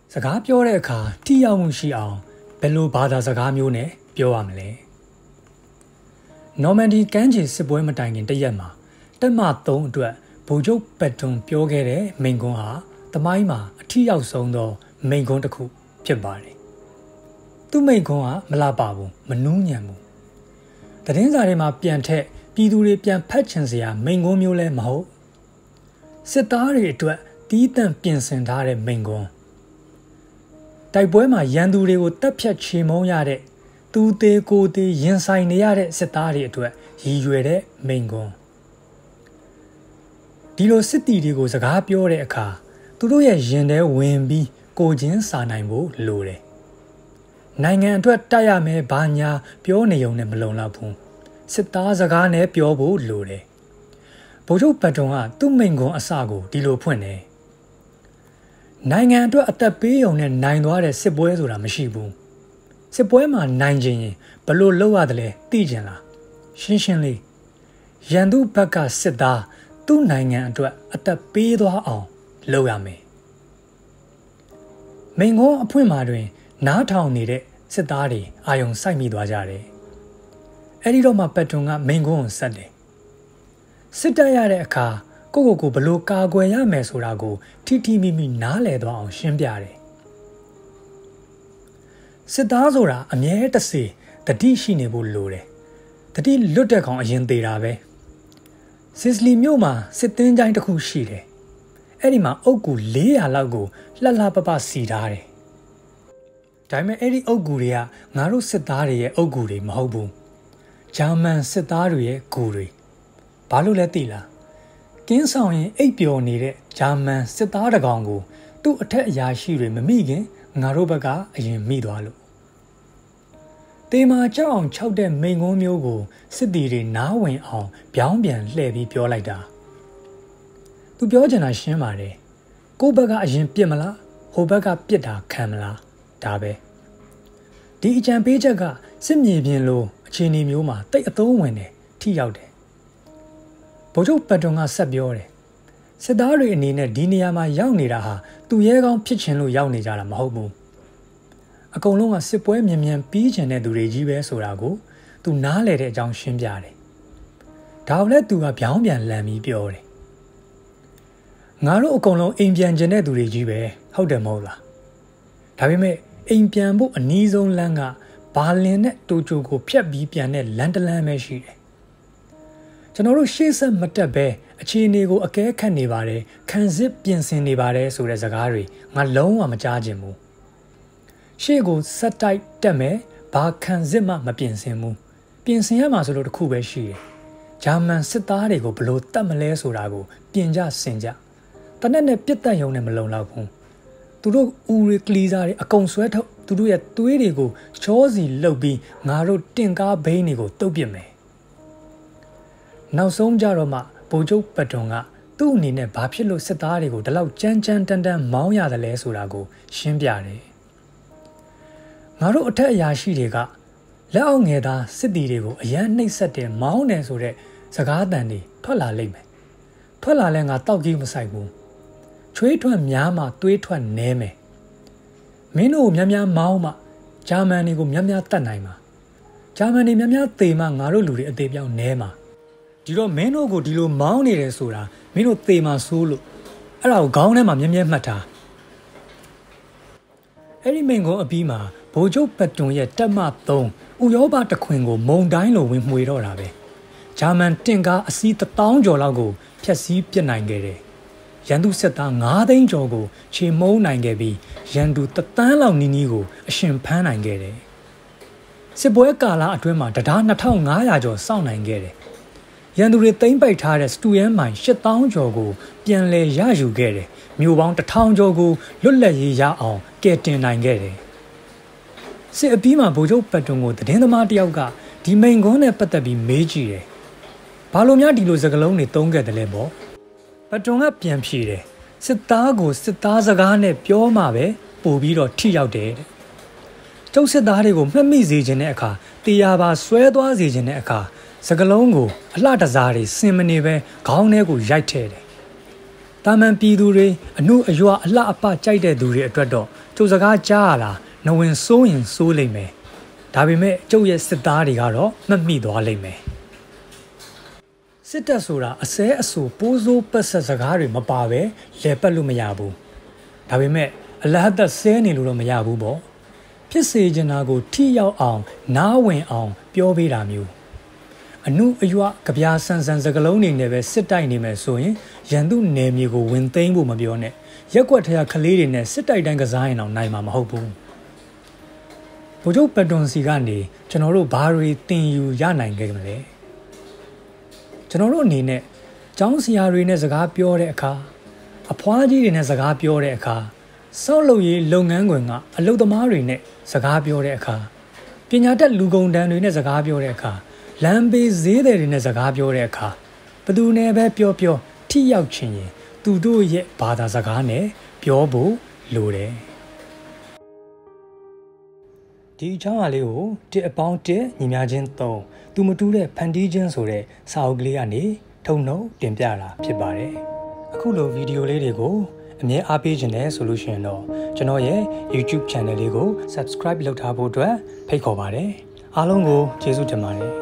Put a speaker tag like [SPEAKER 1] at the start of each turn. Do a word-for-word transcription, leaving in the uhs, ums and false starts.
[SPEAKER 1] စကားပြောတဲ့အခါထိရောက်မှုရှိအောင်ဘယ်လိုဘာသာစကားမျိုးနဲ့ပြောရမလဲနော်မန်ဒီကမ်းခြေစစ်ပွဲမတိုင်ခင်တရက်မှာတက်မသုံးအတွက်ဗိုလ်ချုပ်ပတ်တွန်ပြောခဲ့တဲ့မိန့်ခွန်းဟာသမိုင်းမှာအထိရောက်ဆုံးသောမိန့်ခွန်းတစ်ခုဖြစ်ပါတယ်သူ့မိန့်ခွန်းကမလှပဘူးမနူးညံ့ဘူးသတင်းစာတွေမှာပြန်ထက်ပြည်သူတွေပြန်ဖတ်ချင်စရာမိန့်ခွန်းမျိုးလည်းမဟုတ်စစ်သားတွေအတွက်တီးတန့်ပြင်ဆင်ထားတဲ့မိန့်ခွန်းတိုက်ပွဲမှာရန်သူတွေကိုတပ်ဖြတ်ချေမှုန်းရတဲ့သူသေးကိုသေးရင်ဆိုင်နေရတဲ့စစ်သားတွေအတွက်ရည်ရွယ်တဲ့မိန့်ခွန်းဒီလိုစစ်တီတွေကိုစကားပြောတဲ့အခါသူတို့ရဲ့ရင်ထဲဝင်ပြီးကိုချင်းစာနိုင်ဖို့လိုတယ်နိုင်ငံအတွက်တိုက်ရမယ်ဘာညာပြောနေုံနဲ့မလုံလောက်ဘူးစစ်သားစကားနဲ့ပြောဖို့လိုတယ်ဗိုလ်ချုပ်ပတ်တွန်ကသူ့မိန့်ခွန်းအစကိုဒီလိုဖွင့်တယ်နိုင်ငံအတွက်အသက်ပေးုံနဲ့နိုင်သွားတဲ့စစ်ပွဲဆိုတာမရှိဘူးစစ်ပွဲမှာနိုင်ခြင်းရင်ဘလို့လုပ်ရတယ်လဲသိကြလားရှင်းရှင်းလေးရန်သူဘက်ကစစ်သားသူ့နိုင်ငံအတွက်အသက်ပေးသွားအောင်လုပ်ရမယ်မိန်ကုန်းအဖွင့်မှာတွင်နားထောင်နေတဲ့စစ်သားတွေအာယုံစိုက်မိသွားကြတယ်အဲ့ဒီတော့မှပတ်တွန်ကမိန်ကုန်းကိုဆက်တယ်စစ်တပ်ရတဲ့အခါကိုကိုကိုဘလို့ကာကွယ်ရမယ်ဆိုတာကိုထိထိမိမိနားလည်သွားအောင်ရှင်းပြတယ်စစ်သားဆိုတာအမြဲတစေတတိရှိနေဖို့လိုတယ်တတိလွတ်တဲ့ကောင်အရင်သေးတာပဲစစ်စလီမြို့မှာစစ်သင်းချိုင်းတစ်ခုရှိတယ်အဲ့ဒီမှာအုတ်ကူ၄ရာလောက်ကိုလှလှပပစီထားတယ်ဒါပေမဲ့အဲ့ဒီအုတ်ကူတွေကငါတို့စစ်သားတွေရဲ့အုတ်ကူတွေမဟုတ်ဘူးဂျာမန်စစ်သားတွေရဲ့ကူတွေဘာလို့လဲသိလားကင်းဆောင်ရင်အိပ်ပျော်နေတဲ့ဂျာမန်စစ်သားတကောင်ကိုသူ့အထက်အရာရှိတွေမမိခင်ငါတို့ဘက်ကအရင်မိသွားလို့တေမာကြောက်အောင်ခြောက်တဲ့မိန်ကုန်းမျိုးကိုစစ်တီတွေနားဝင်အောင်ပြောင်းပြန်လှည့်ပြီးပြောလိုက်တာသူပြောချင်တာရှင်းပါတယ်ကိုယ့်ဘက်ကအရင်ပြစ်မလားဟိုဘက်ကပြစ်တာခံမလားဒါပဲဒီအကြံပေးချက်ကစစ်မြေပြင်လိုအခြေအနေမျိုးမှာတိတ်အသုံးဝင်တယ်ထိရောက်တယ်ဗိုလ်ချုပ်ပတ်တွန်ကဆက်ပြောတယ်စစ်သားတွေအနေနဲ့ဒီနေရာမှာရောက်နေတာဟာသူရဲကောင်းဖြစ်ချင်လို့ရောက်နေကြတာမဟုတ်ဘူးအကုန်လုံးကစစ်ပွဲမြင်မြန်ပြီးချင်တဲ့သူတွေကြီးပဲဆိုတာကိုသူနားလည်တဲ့အကြောင်းရှင်းပြတယ်ဒါကိုလည်းသူကပြောင်းပြန်လန်ပြီးပြောတယ်ငါတို့အကုန်လုံးအိမ်ပြန်ကျင်တဲ့သူတွေကြီးပဲဟုတ်တယ်မဟုတ်လားဒါပေမဲ့အိမ်ပြန်ဖို့အနည်းဆုံးလမ်းကဘာလင်နဲ့တိုကျိုကိုဖျက်ပြီးပြန်တဲ့လမ်းတစ်လမ်းပဲရှိတယ်ကျွန်တော်တို့ရှေ့ဆက်မတက်ပဲအခြေအနေကိုအကဲခတ်နေပါတယ်ခံစစ်ပြင်ဆင်နေပါတယ်ဆိုတဲ့စကားတွေငါလုံးဝမကြားချင်ဘူးရှေ့ကိုဆက်တိုက်တက်မယ်ဘာခံစစ်မှမပြင်ဆင်ဘူးပြင်ဆင်ရမှာဆိုလို့တခုပဲရှိတယ်ဂျာမန်စစ်သားတွေကိုဘလို့တတ်မလဲဆိုတာကိုပြင်ကြဆင်ကြတနက်နဲ့ပြစ်တက်ရုံနဲ့မလုံလောက်ဘူးသူတို့ဦးရီကလီစာတွေအကုန်ဆွဲထုတ်သူတို့ရဲ့သွေးတွေကိုချောစီလှုပ်ပြီးငါတို့တင်ကားဘိန်းတွေကိုတုပ်ပစ်မယ်နောက်ဆုံးကြတော့မှဗိုလ်ချုပ်ပတ်တွန်ကသူ့အနေနဲ့ဘာဖြစ်လို့စစ်သားတွေကိုဒီလောက်ကြမ်းကြမ်းတမ်းတမ်းမောင်းရတယ်လဲဆိုတာကိုရှင်းပြတယ်ငါတို့အထက်အရာရှိတွေကလက်အောက်ငယ်သားစစ်တီတွေကိုအရန်နှိပ်စက်တယ်မောင်းတယ်ဆိုတဲ့စကားအတန်တွေထွက်လာလိမ့်မယ်ထွက်လာလဲငါတောက်ကြီးမဆိုင်ဘူးချွေးထွက်များမှသွေးထွက်နဲမယ်မင်းတို့များများမောင်းမှဂျာမန်တွေကိုများများတတ်နိုင်မှာဂျာမန်တွေများများသေမှငါတို့လူတွေအသေးပြောင်းနဲမှာဒီတော့မင်းတို့ကိုဒီလိုမောင်းနေတယ်ဆိုတာမင်းတို့သေမှာစိုးလို့အဲ့ဒါကိုခေါင်းထဲမှာမြဲမြဲမှတ်ထားအဲ့ဒီမိန်ကုန်းအပြီးမှာဗိုလ်ချုပ်ပတ်တွန်ရဲ့တက်မသုံးဥရောပတခွင်ကိုမုံတိုင်းလိုဝင်မှွေတော့တာပဲဂျာမန်တင်ကားအစီးတစ်တောင်းကျော်လောက်ကိုဖျက်ဆီးပစ်နိုင်ခဲ့တယ်ရန်သူစစ်သား၅သိန်းကျော်ကိုခြေမုံနိုင်ခဲ့ပြီးရန်သူတစ်သန်းလောက်နီးနီးကိုအရှင်ဖမ်းနိုင်ခဲ့တယ်စစ်ပွဲကာလအတွင်းမှာတရားနှစ်ထောင်ငါးရာကျော်စောင့်နိုင်ခဲ့တယ်ရန်သူတွေသိမ်းပိုက်ထားတဲ့စတူယန်မိုင်၈သောင်းကျော်ကိုပြန်လည်ရယူခဲ့တယ်မြို့ပေါင်းတစ်ထောင်ကျော်ကိုလွတ်လပ်ရေးရအောင်ကယ်တင်နိုင်ခဲ့တယ်စစ်အပြီးမှာဗိုလ်ချုပ်ပတ်တွန်ကိုသတင်းသမားတယောက်ကဒီမိန်ကွန်းနဲ့ပတ်သက်ပြီးမေးကြည့်တယ်ဘာလို့များဒီလိုစကားလုံးတွေသုံးခဲ့တယ်လဲပေါ့ပတ်တွန်ကပြန်ဖြေတယ်စစ်သားကိုစစ်သားစကားနဲ့ပြောမှပဲပို့ပြီးတော့ထိရောက်တယ်တဲ့ကျုပ်စစ်သားတွေကိုမှတ်မိစေခြင်းတဲ့အခါတရားပါဆွဲသွားစေခြင်းတဲ့အခါစကလုံးကိုအလှတစားတွေစင်မနေပဲခေါင်းထဲကိုရိုက်ထဲတယ်တာမန်ပြည်သူတွေအနှုအယွာအလှအပကြိုက်တဲ့သူတွေအတွက်တော့ကျုပ်စကားကြားရတာနဝင်စိုးရင်စိုးလိမ့်မယ်ဒါပေမဲ့ကျုပ်ရဲ့စစ်သားတွေကတော့မှတ်မိသွားလိမ့်မယ်စစ်တပ်ဆိုတာအစဲအဆူပိုးစိုးပတ်ဆက်စကားတွေမပါပဲလဲပတ်လို့မရဘူးဒါပေမဲ့အလဟတ်သက်ဆဲနေလို့တော့မရဘူးပေါ့ဖြစ်စေချင်တာကိုထိရောက်အောင်နားဝင်အောင်ပြောပေးတာမျိုးအနုအယွကဗျာဆန်ဆန်စကလုံးနေနဲ့ပဲစစ်တိုက်နေမယ်ဆိုရင်ရန်သူနယ်မြေကိုဝင်သိမ်းဖို့မပြောနဲ့ရက်ကွက်ထရကလေးတွေနဲ့စစ်တိုက်တိုင်းကစားရင်တော့နိုင်မှာမဟုတ်ဘူးဗိုလ်ချုပ်ပတွန်စီကနေကျွန်တော်တို့ဘာတွေတင်ယူရနိုင်ခဲ့မလဲကျွန်တော်တို့အနေနဲ့ကျောင်းဆရာတွေနဲ့စကားပြောတဲ့အခါအဖွားကြီးတွေနဲ့စကားပြောတဲ့အခါစောက်လုပ်ရေးလုပ်ငန်းခွင်ကအလုပ်သမားတွေနဲ့စကားပြောတဲ့အခါပညာတတ်လူကုန်တန်းတွေနဲ့စကားပြောတဲ့အခါလမ်းဘေးဈေးတွေနဲ့စကားပြောတဲ့အခါဘသူနဲ့ပဲပြောပြောထိရောက်ချင်ရင်သူတို့ရဲ့ဘာသာစကားနဲ့ပြောဖို့လိုတယ်ဒီအကြောင်းအရာလေးကိုတစ်အပေါင်းတစ်ညီများချင်းသုံးသူမတူတဲ့ဖန်တီးခြင်းဆိုတဲ့စာအုပ်ကလေးကနေထုံနှုတ်တင်ပြတာဖြစ်ပါတယ်အခုလိုဗီဒီယိုလေးတွေကိုအမြဲအားပေးခြင်းနဲ့ဆိုလို့ရှိရင်တော့ကျွန်တော်ရဲ့ YouTube channel လေးကို Subscribe လုပ်ထားဖို့အတွက်ဖိတ်ခေါ်ပါတယ်အားလုံးကိုကျေးဇူးတင်ပါတယ်